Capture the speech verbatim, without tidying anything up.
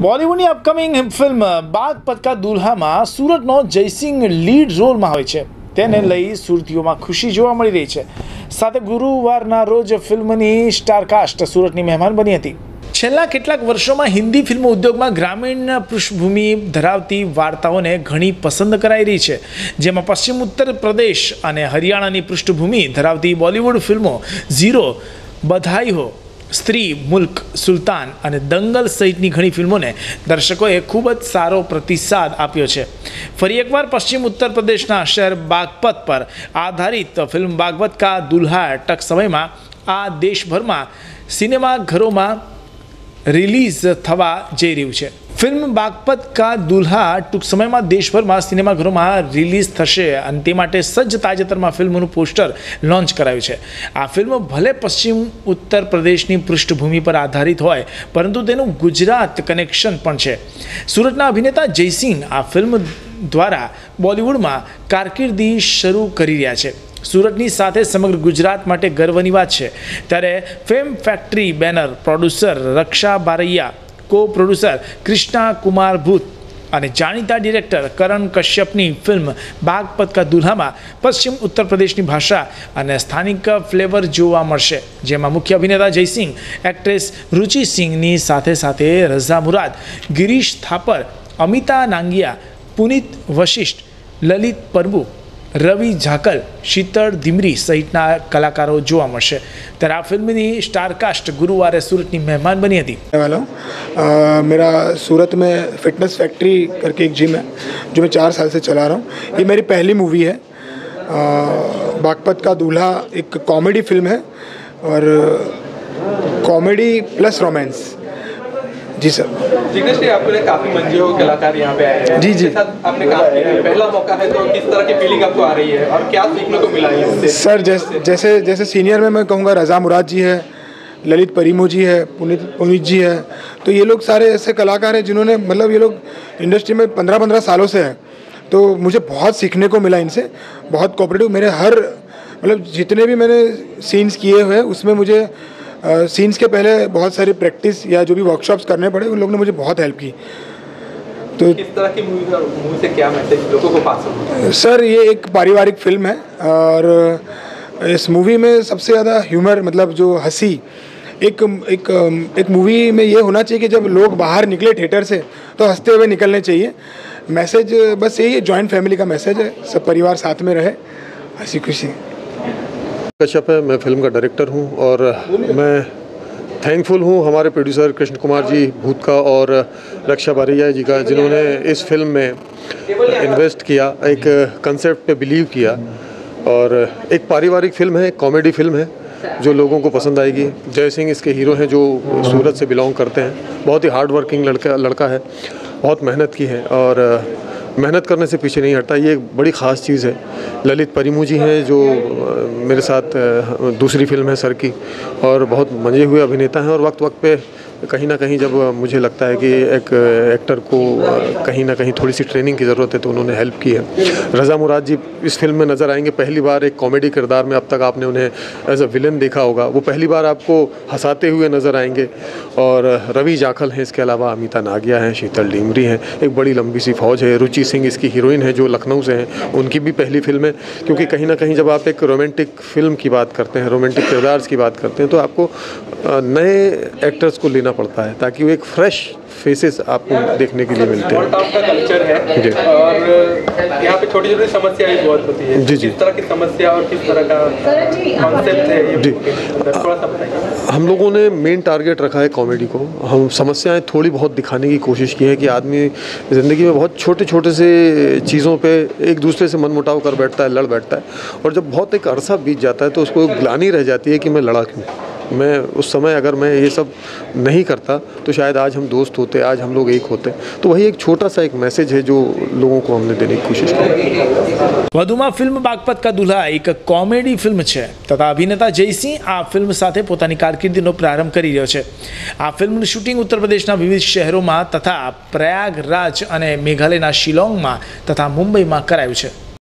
બોલિવૂડની upcoming film Baghpat કા દુલ્હામાં સુરતનો Jaysinh lead રોલમાં હોય છે. તેને લઈ સુરતીઓમાં ખુશી જોવા મળી રહી છે. સાથે ગુરુવારના રોજ ફિલ્મની સ્ટારકાસ્ટ સુરતની મહેમાન બની હતી. છેલ્લા કેટલાક વર્ષોમાં હિન્દી ફિલ્મ ઉદ્યોગમાં ગ્રામીણ પૃષ્ઠભૂમિ ધરાવતી વાર્તાઓને ઘણી પસંદ કરાઈ રહી છે, જેમાં પશ્ચિમ ઉત્તર પ્રદેશ અને હરિયાણાની પૃષ્ઠભૂમિ ધરાવતી બોલિવૂડ ફિલ્મો ઝીરો, બધાઈ હો, સ્ત્રી, મુલ્ક, સુલતાન અને દંગલ સહિતની ઘણી ફિલ્મોને દર્શકોએ ખૂબ જ સારો પ્રતિસાદ આપ્યો છે. ફરી એકવાર પશ્ચિમ ઉત્તર પ્રદેશના શહેર બાગપત પર આધારિત ફિલ્મ બાગપત કા દુલ્હા ટક સમયમાં આ દેશભરમાં સિનેમાઘરોમાં રિલીઝ થવા જઈ રહ્યું છે. ફિલ્મ બાગપત કા દુલ્હા ટૂંક સમયમાં દેશભરમાં સિનેમાઘરોમાં રિલીઝ થશે અને તે માટે સજ્જ તાજેતરમાં ફિલ્મનું પોસ્ટર લોન્ચ કરાયું છે. આ ફિલ્મ ભલે પશ્ચિમ ઉત્તર પ્રદેશની પૃષ્ઠભૂમિ પર આધારિત હોય, પરંતુ તેનું ગુજરાત કનેક્શન પણ છે. સુરતના અભિનેતા જયસિંહ આ ફિલ્મ દ્વારા બોલિવૂડમાં કારકિર્દી શરૂ કરી રહ્યા છે. સુરતની સાથે સમગ્ર ગુજરાત માટે ગર્વની વાત છે. ત્યારે fame factory banner producer Raksha Baraiya, co producer Krishna Kumar ભૂત અને જાણીતા ડિરેક્ટર કરણ કશ્યપની ફિલ્મ બાગપત કા દુલ્હામાં પશ્ચિમ ઉત્તર પ્રદેશની ભાષા અને સ્થાનિક ફ્લેવર જોવા મળશે, જેમાં મુખ્ય અભિનેતા જયસિંહ, એક્ટ્રેસ રુચિ સિંઘની સાથે સાથે રઝા મુરાદ, ગિરીશ થાપર, અમિતા નાંગિયા, પુનિત વશિષ્ઠ, લલિત પરબુ, રવિ ઝાકલ, શીતળ ધીમરી સહિતના કલાકારો જોવા મળશે. ત્યારે આ फिल्म स्टारकास्ट गुरुवार सूरत की मेहमान बनी थी. वाला मेरा सूरत में फिटनेस फैक्ट्री करके एक जिम है जो मैं चार साल से चला रहा हूँ. ये मेरी पहली मूवी है. बागपत का दूल्हा एक कॉमेडी फिल्म है और कॉमेडी प्लस रोमांस. जी सर. जिग्नेश जी, आपके लिए काफ़ी मंजे हो कलाकार यहाँ पे आए हैं. जी जी. आपने काम किया है, पहला मौका है, तो किस तरह की फीलिंग आपको आ रही है और क्या सीखने को मिला है उससे? सर जैसे जैसे जैसे सीनियर में मैं कहूँगा रज़ा मुराद जी है, ललित परिमू जी है, पुनीत पुनीत जी है. तो ये लोग सारे ऐसे कलाकार हैं जिन्होंने मतलब ये लोग इंडस्ट्री में पंद्रह पंद्रह सालों से हैं. तो मुझे बहुत सीखने को मिला इनसे. बहुत कोऑपरेटिव. मेरे हर मतलब जितने भी मैंने सीन्स किए हुए हैं उसमें मुझे सीन्स uh, के पहले बहुत सारी प्रैक्टिस या जो भी वर्कशॉप्स करने पड़े, उन लोगों ने मुझे बहुत हेल्प की. तो किस तरह की मूवी मूवी से क्या मैसेज लोगों को पास होता है? सर ये एक पारिवारिक फिल्म है और इस मूवी में सबसे ज़्यादा ह्यूमर मतलब जो हंसी एक एक एक मूवी में ये होना चाहिए कि जब लोग बाहर निकले थिएटर से तो हंसते हुए निकलने चाहिए. मैसेज बस यही है, जॉइंट फैमिली का मैसेज है, सब परिवार साथ में रहे, हंसी खुशी. कश्यप है, मैं फिल्म का डायरेक्टर हूँ और मैं थैंकफुल हूँ हमारे प्रोड्यूसर कृष्ण कुमार जी भूत का और रक्षा बारैया जी का, जिन्होंने इस फिल्म में इन्वेस्ट किया, एक कंसेप्ट पे बिलीव किया. और एक पारिवारिक फिल्म है, एक कॉमेडी फिल्म है जो लोगों को पसंद आएगी. जय सिंह इसके हीरो हैं जो सूरत से बिलोंग करते हैं. बहुत ही हार्ड वर्किंग लड़का लड़का है, बहुत मेहनत की है और मेहनत करने से पीछे नहीं हटता. ये एक बड़ी ख़ास चीज़ है. ललित परिमू जी हैं जो मेरे साथ दूसरी फिल्म है सर की, और बहुत मंजे हुए अभिनेता हैं. और वक्त वक्त पे कहीं ना कहीं जब मुझे लगता है कि एक एक्टर को कहीं ना कहीं थोड़ी सी ट्रेनिंग की ज़रूरत है तो उन्होंने हेल्प की है. रज़ा मुराद जी इस फिल्म में नज़र आएंगे. पहली बार एक कॉमेडी किरदार में, अब तक आपने उन्हें एज अ विलन देखा होगा, वो पहली बार आपको हंसाते हुए नज़र आएंगे. और रवि जाखल हैं, इसके अलावा अमिता नागिया हैं, शीतल डीमरी हैं. एक बड़ी लंबी सी फौज है. रुचि सिंह इसकी हीरोइन है जो लखनऊ से हैं, उनकी भी पहली फिल्म है. क्योंकि कहीं ना कहीं जब आप एक रोमांटिक फिल्म की बात करते हैं, रोमांटिक किरदार्स की बात करते हैं, तो आपको नए एक्टर्स को लेना पड़ता है ताकि वो एक फ्रेश फेसेस आपको देखने के लिए मिलते हैं. का कल्चर है जी. और यहाँ पे छोटी छोटी समस्या भी बहुत होती है. जी जी. किस तरह की समस्या और किस तरह का कॉन्सेप्ट है ये जी. थोड़ा सा बताइए. हम लोगों ने मेन टारगेट रखा है कॉमेडी को. हम समस्याएं थोड़ी बहुत दिखाने की कोशिश की है कि आदमी ज़िंदगी में बहुत छोटे छोटे से चीज़ों पे एक दूसरे से मनमुटाव कर बैठता है, लड़ बैठता है, और जब बहुत एक अरसा बीत जाता है तो उसको ग्लानि रह जाती है कि मैं लड़ा क्यों. मैं उस समय अगर मैं ये सब नहीं करता तो शायद आज हम दोस्त होते, आज हम लोग एक होते. तो वही एक छोटा सा एक मैसेज है जो लोगों को हमने देने की कोशिश की. વધુમાં ફિલ્મ બાગપત કા દુલ્હા એક કોમેડી ફિલ્મ છે તથા અભિનેતા જયસિંહ આ ફિલ્મ સાથે પોતાની કારકિર્દીનો પ્રારંભ કરી રહ્યો છે. આ ફિલ્મનું શૂટિંગ ઉત્તર પ્રદેશના વિવિધ શહેરોમાં તથા પ્રયાગરાજ અને મેઘાલયના શિલોંગમાં તથા મુંબઈમાં કરાયું છે.